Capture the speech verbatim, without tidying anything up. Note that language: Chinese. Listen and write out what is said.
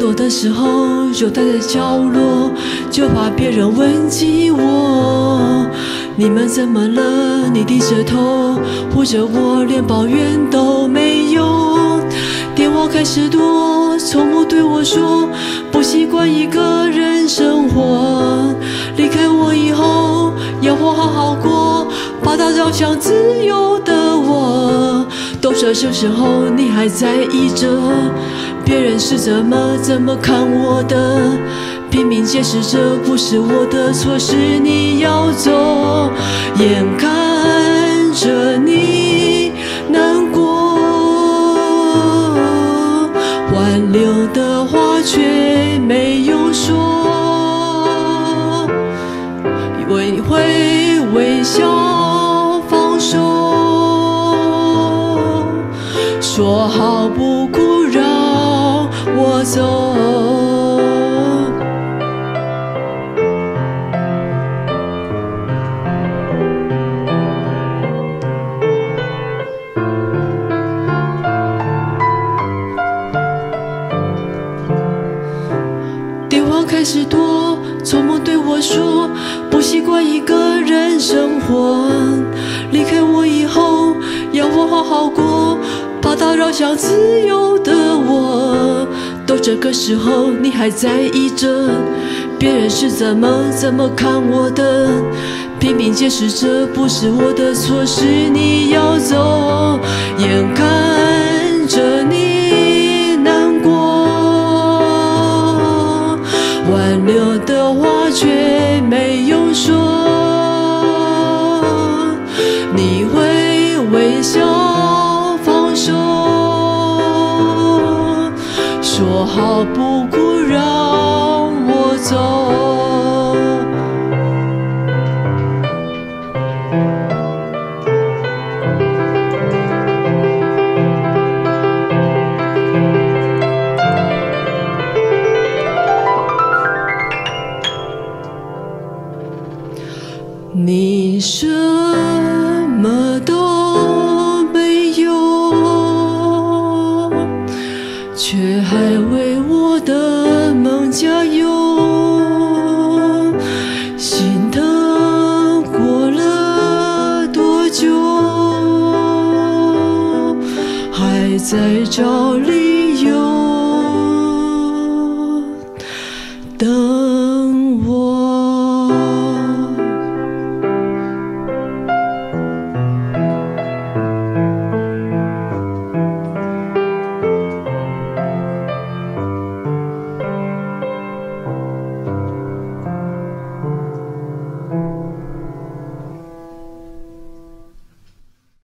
躲的时候就待在角落，就怕别人问起我。你们怎么了？你低着头护着我，连抱怨都没有。电话开始多，从不对我说不习惯一个人生活。离开我以后，要我好好过，把它绕向自由的我。都这这时候，你还在意着别人是怎么怎么看我的，拼命解释这不是我的错，是你要走，眼看着你难过，挽留的话却没有说，我会微笑放手，说好不哭让我走。电话开始多，从不对我说不习惯一个人生活。离开我以后，要我好好过，把它绕向自由的我。都这个时候，你还在意着别人是怎么怎么看我的，拼命解释这不是我的错，是你要走，眼看着你难过，挽留的话却没有说，你会微笑放手，说好不哭让我走。你什么都没有，却还为我的梦加油。心疼过了多久，还在找理由。